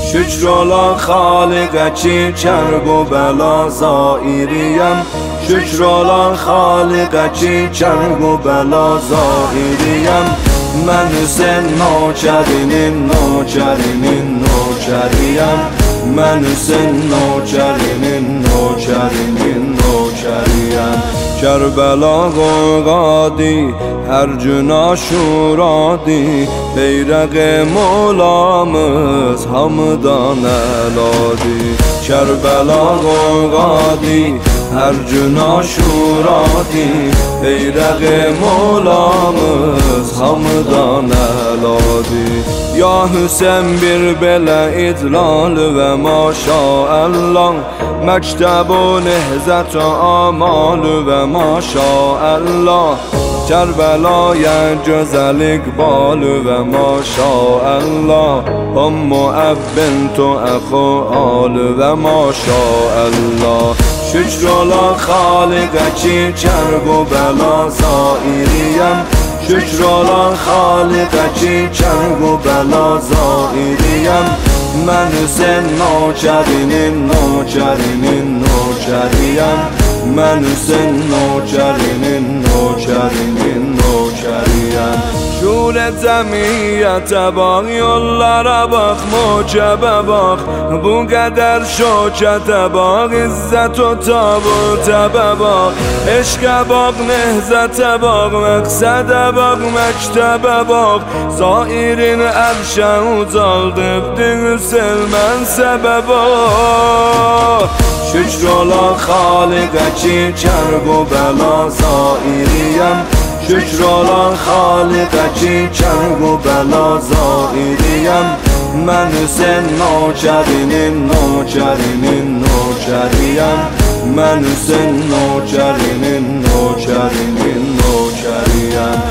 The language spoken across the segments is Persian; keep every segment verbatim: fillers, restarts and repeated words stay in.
شکر الله خالق چی کرب و بلا زائریم شکر الله خالق چی کرب و بلا زائریم من حسین نوچرین نوچرین نوچریم من حسین نوچرین نوچرین نوچریم کربلا قادی هر جنا شورادی بیرق مولامız hamıdan eladi کربلا قادی هر جنا شورادی بیرق مولامız hamıdan eladi یا حسین bir belə idlal və maşallah məktəb و نهضت و آمال و ماشاءالله کربلای جزل اقبال و ماشاءالله ام اب بنت و اخو آل و ماشاءالله شکر الله خالق چی کرب و بلا زائریم شکر الله خالق چی کرب و بلا زائریم من حسین نوچرین نوچرین نوچریم من حسین نوچرین نوچرین نوچریم شور جمعیت باق yollara bak mucebe bak bu kadar şokete bak izzet o tabutebe bak eşke bak nehzete bak meksede bak mektebe bak zairin erşe ucaldıbdı Hüselmen sebep bak şükür ola Halik'e çi kerb و bela zairiyem شکر الله خالق چی کرب و بلا زائریم من حسین نوچرین نوچرین نوچریم من حسین نوچرین نوچرین نوچریم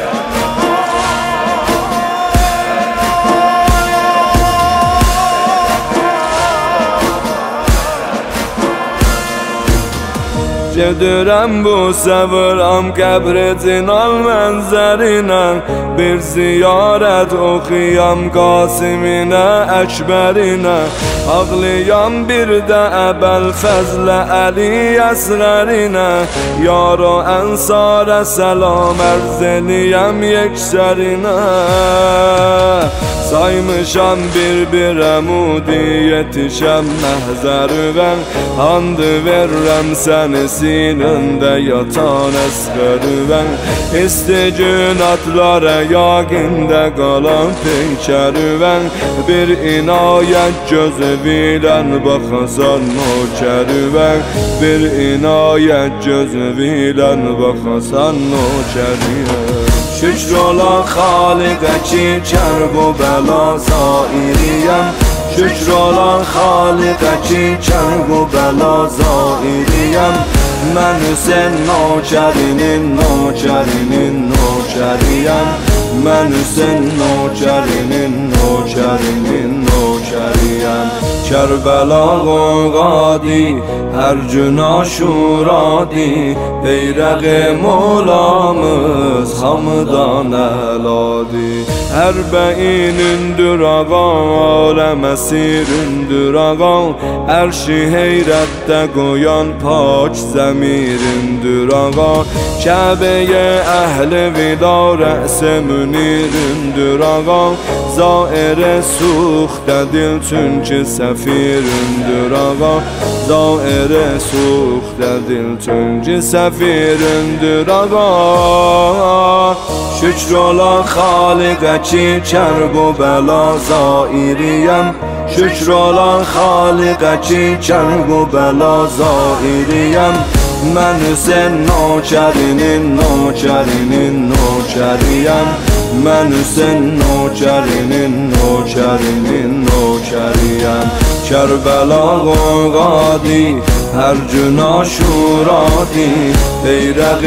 Gedirəm bu səvıram qəbretin al mənzərinə Bir ziyarət oxuyam Qasiminə, Əkbərinə Ağlayam bir də Əbəl Fəzlə Əli Əsğərinə Yar o ənsarə səlam ərz eləyəm yeksərinə Saymışam bir-bir əmudi yetişəm məhzərüvən And verirəm səni sinəndə yatan əsğərüvən İstigün atlara yaqində qalan peykərüvən Bir inayət gözüvілən baxasan nökərüvən Bir inayət gözüvілən baxasan nökərüvən شکر الله خالق چی کرب و بلا زائریم شکر الله خالق چی کرب و بلا زائریم من حسین نوچرین نوچرین نوچریم من حسین نوچرین نوچرین نوچریم کربلا قادی هر جنا شورادی بیرق مولامız hamıdan eladi Ərbəinindir ağa, aləməsirindir ağa Ərşi heyrətdə qoyan pak zəmirindir ağa Kəbəyə əhli vida rəs-i münirindir ağa Zairə suxdə dil çünki səfirindir ağa Zairə suxdə dil çünki səfirindir ağa شکر الله خالق چی کرب و بلا زائریم شکر الله خالق چی کرب و بلا زائریم من حسین نوچرین نوچرین نوچریم من حسین نوچرین نوچرین نوچریم کربلا قادی هر جنا شورادی بیرق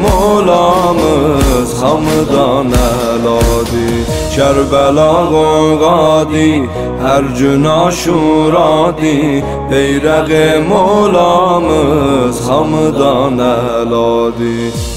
مولامız hamıdan eladi کربلا قادی هر جنا شورادی بیرق مولامız hamıdan eladi